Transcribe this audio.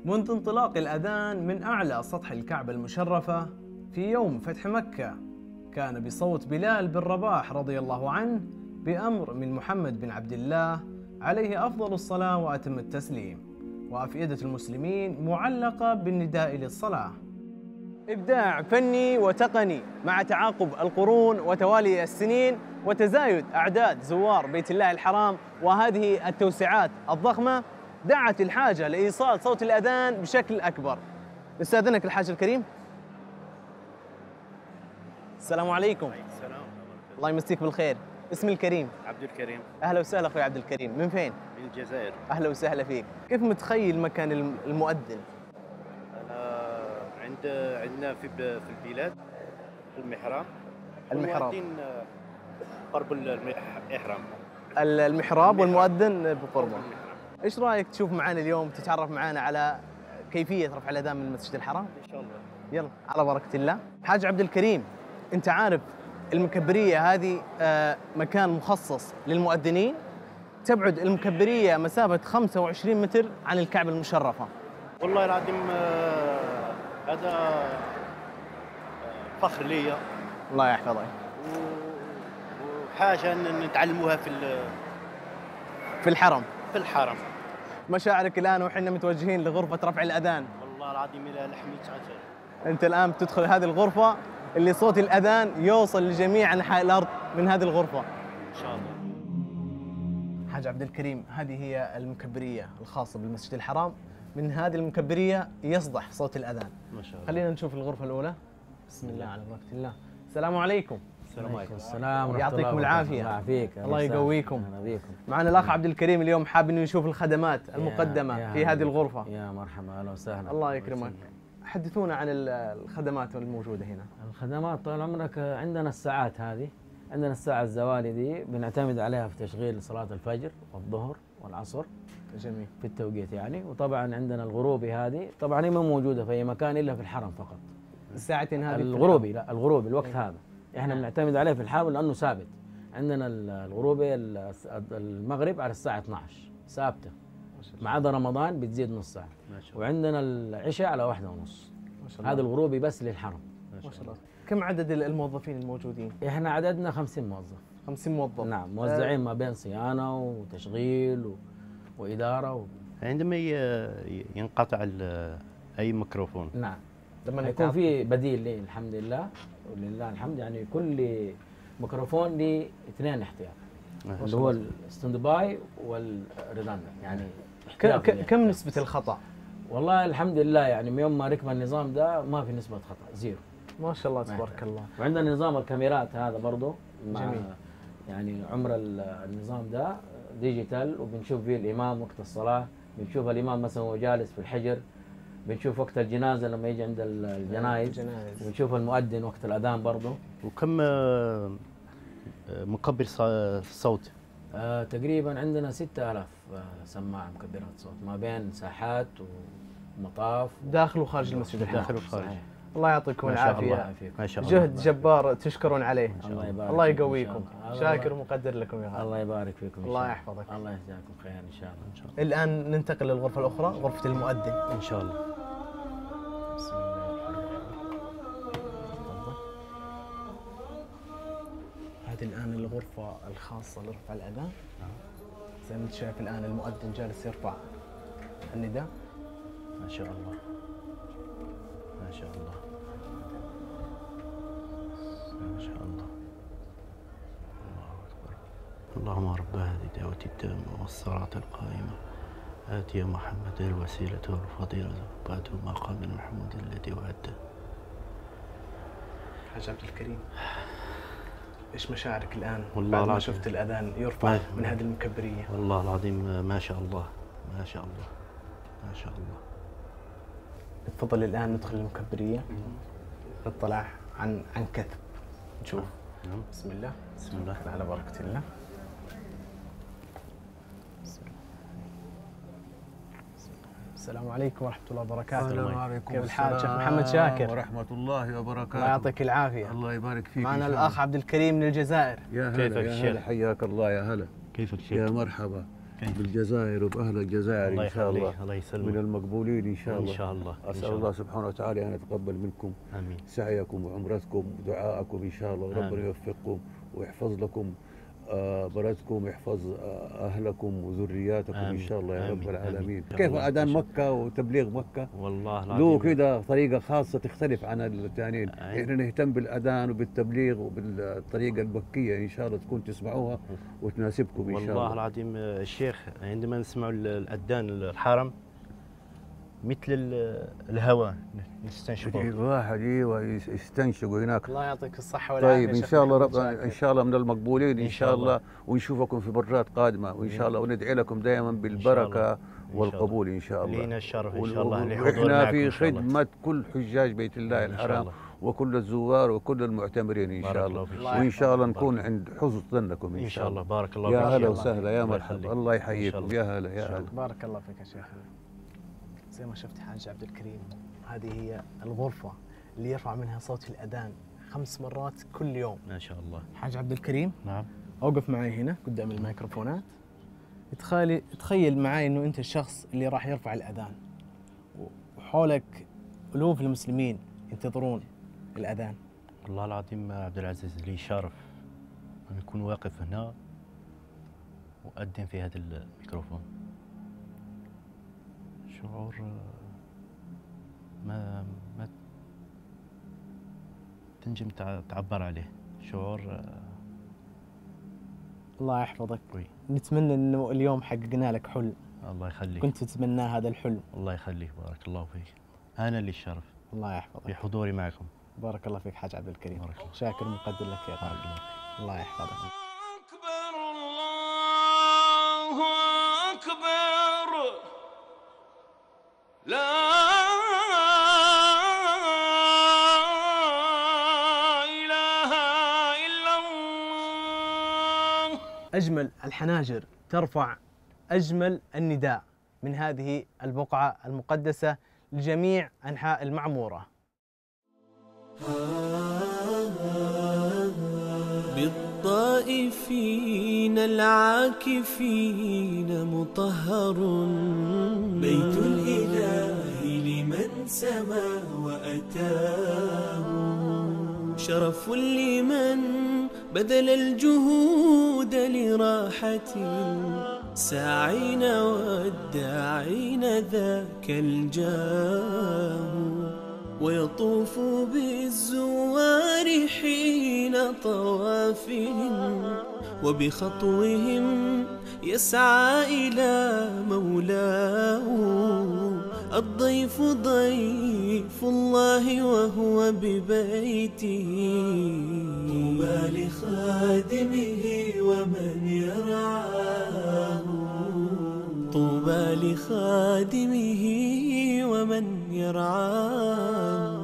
منذ انطلاق الأذان من أعلى سطح الكعبة المشرفة في يوم فتح مكة، كان بصوت بلال بن رباح رضي الله عنه بأمر من محمد بن عبد الله عليه أفضل الصلاة وأتم التسليم، وأفئدة المسلمين معلقة بالنداء للصلاة. إبداع فني وتقني مع تعاقب القرون وتوالي السنين وتزايد أعداد زوار بيت الله الحرام وهذه التوسعات الضخمة دعت الحاجة لإيصال صوت الأذان بشكل أكبر. نستأذنك الحاج الكريم. السلام عليكم. السلام. الله يمسيك بالخير. اسمي الكريم عبد الكريم. أهلا وسهلا أخوي عبد الكريم. من فين؟ من الجزائر. أهلا وسهلا فيك. كيف متخيل مكان المؤذن؟ عندنا في البلاد المحراب. المؤذن قرب الإحرام. المحراب والمؤذن بقربه. ايش رايك تشوف معنا اليوم تتعرف معنا على كيفيه رفع الاذان من المسجد الحرام؟ ان شاء الله. يلا على بركه الله. حاج عبد الكريم، انت عارف المكبريه هذه مكان مخصص للمؤذنين، تبعد المكبريه مسافه 25 متر عن الكعبه المشرفه. والله العظيم هذا فخر لي. الله يحفظك. وحاجه نتعلموها في الحرم. في الحرم. مشاعرك الان وحنا متوجهين لغرفه رفع الاذان؟ والله العظيم الى لحمي تعجل. انت الان بتدخل هذه الغرفه اللي صوت الاذان يوصل لجميع انحاء الارض من هذه الغرفه. ان شاء الله. حاج عبد الكريم، هذه هي المكبريه الخاصه بالمسجد الحرام. من هذه المكبريه يصدح صوت الاذان. ما شاء الله. خلينا نشوف الغرفه الاولى. بسم الله على بركه الله. السلام عليكم. السلام عليكم. السلام ورحمة الله يعطيكم العافيه. الله يعافيك. الله يقويكم. أهلا بكم. معنا الاخ عبد الكريم اليوم حاب انه يشوف الخدمات المقدمه في هذه الغرفه. يا مرحبا، اهلا وسهلا. الله يكرمك. حدثونا عن الخدمات الموجوده هنا. الخدمات طال عمرك، عندنا الساعات هذه، عندنا الساعة الزوالي دي بنعتمد عليها في تشغيل صلاة الفجر والظهر والعصر. جميل. في التوقيت يعني. وطبعا عندنا الغروبي هذه، طبعا هي ما موجودة في أي مكان إلا في الحرم فقط. الساعتين هذه الغروبي، لا الغروبي الوقت هذا احنا بنعتمد عليه في الحرم لأنه ثابت. عندنا الغروبي المغرب على الساعة 12 ثابتة، ما عدا رمضان بتزيد نص ساعة. وعندنا العشاء على 1:30. هذا الغروبي بس للحرم. ما شاء الله. كم عدد الموظفين الموجودين؟ احنا عددنا 50 موظف. 50 موظف. نعم، موزعين ما بين صيانة وتشغيل وإدارة عندما ينقطع أي ميكروفون. نعم، لما يكون في بديل لي الحمد لله ولله الحمد، يعني كل ميكروفون لي 2 احتياط، اللي هو الستاند باي والريدندنت يعني. كم نسبة الخطأ؟ والله الحمد لله يعني من يوم ما ركب النظام ده ما في نسبة خطأ، زيرو. ما شاء الله تبارك الله. وعندنا نظام الكاميرات هذا برضه جميل. يعني عمر النظام ده ديجيتال، وبنشوف فيه الإمام وقت الصلاة، بنشوف الإمام مثلا وهو جالس في الحجر، بنشوف وقت الجنازة لما يجي عند الجنائز، بنشوف المؤذن وقت الأذان برضه. وكم مكبر صوت؟ تقريبا عندنا 6000 سماعة مكبرات صوت ما بين ساحات ومطاف داخل وخارج المسجد الحرام. داخل وخارج. الله يعطيكم العافية. ما شاء الله. جهد جبار تشكرون عليه. الله يقويكم. شاكر ومقدر لكم يا غالي. الله يبارك فيكم. الله يحفظك. الله يجزاكم خير ان شاء الله. ان شاء الله. الآن ننتقل للغرفة الأخرى، غرفة المؤذن. ان شاء الله. بسم الله الرحمن الرحيم. هذه الآن الغرفة الخاصة لرفع الأذان. زي ما انت شايف الآن المؤذن جالس يرفع النداء. ما شاء الله. ما شاء الله. ما شاء الله. الله أكبر. اللهم رب هذه الدعوة التامة والصلاة القائمة آتي محمد الوسيلة والفضيلة وبعده مقام محمود الذي وعده. حاج عبد الكريم، ايش مشاعرك الآن والله بعد ما شفت الأذان يرفع من هذه المكبرية؟ والله العظيم ما شاء الله. ما شاء الله. ما شاء الله. تفضل الآن ندخل المكبرية نطلع عن كثب نشوف. نعم. بسم الله. بسم الله. على بركة الله. السلام عليكم ورحمة الله وبركاته. السلام عليكم. كيف الحال شيخ محمد شاكر؟ ورحمة الله وبركاته. الله يعطيك العافية. الله يبارك فيك. معنا الأخ عبد الكريم من الجزائر. يا هلا. كيفك يا الشيخ؟ هلا، حياك الله. يا هلا. كيفك شيخ؟ يا مرحبا. بالجزائر وبأهل الجزائر إن شاء الله. الله يسلمك. من المقبولين إن شاء الله. إن شاء الله. أسأل الله سبحانه وتعالى أن يتقبل منكم آمين. سعيكم وعمرتكم ودعاءكم إن شاء الله، وربنا يوفقكم ويحفظ لكم بلدكم، ويحفظ أهلكم وذرياتكم إن شاء الله يا رب العالمين. كيف أذان مكة وتبليغ مكة؟ والله العظيم له كده طريقة خاصة تختلف عن الثانيين. إحنا نهتم بالأذان وبالتبليغ وبالطريقة المكية إن شاء الله تكون تسمعوها وتناسبكم إن شاء الله. والله العظيم الشيخ عندما نسمع الأذان الحرم مثل الهواء نستنشقه. الواحد يستنشقوا هناك. الله يعطيك الصحة والعافية. طيب إن شاء الله إن شاء الله من المقبولين إن شاء الله، ونشوفكم في مرات قادمة وإن شاء الله، وندعي لكم دائما بالبركة والقبول إن شاء الله. لينا الشرف إن شاء الله. وإحنا في خدمة كل حجاج بيت الله الحرام وكل الزوار وكل المعتمرين إن شاء الله، وإن شاء الله نكون عند حسن ظنكم إن شاء الله. بارك الله فيك. يا هلا فيك. وسهلا، يا مرحبا، الله يحييكم. يا هلا يا هلا. بارك الله فيك يا شيخنا. زي ما شفت حاج عبد الكريم، هذه هي الغرفة اللي يرفع منها صوت الأذان 5 مرات كل يوم. ما شاء الله. حاج عبد الكريم، نعم. أوقف معي هنا قدام الميكروفونات. تخيل معي إنه أنت الشخص اللي راح يرفع الأذان، وحولك ألوف المسلمين ينتظرون الأذان. والله العظيم عبد العزيز لي شرف أن أكون واقف هنا وأقدم في هذا الميكروفون. شعور ما تنجم تعبر عليه. شعور الله يحفظك. نتمنى انه اليوم حققنا لك حلم. الله يخليك. كنت تتمنى هذا الحلم. الله يخليك، بارك الله فيك. انا لي الشرف. الله يحفظك. بحضوري معكم. بارك الله فيك حاج عبد الكريم. بارك الله. شاكر مقدر لك يا بارك الله. الله يحفظك. أكبر الله أكبر، لا إله إلا الله. أجمل الحناجر ترفع أجمل النداء من هذه البقعة المقدسة لجميع أنحاء المعمورة. بالطائفين العاكفين مطهر، بيت الإله لمن سما وأتاه، شرف لمن بذل الجهود لراحة، ساعين والداعين ذاك الجاه، ويطوف بالزوار حين طوافهم، وبخطوهم يسعى إلى مولاه، الضيف ضيف الله وهو ببيته، طوبى لخادمه ومن يرعاه، طوبى لخادمه ومن يرعاه.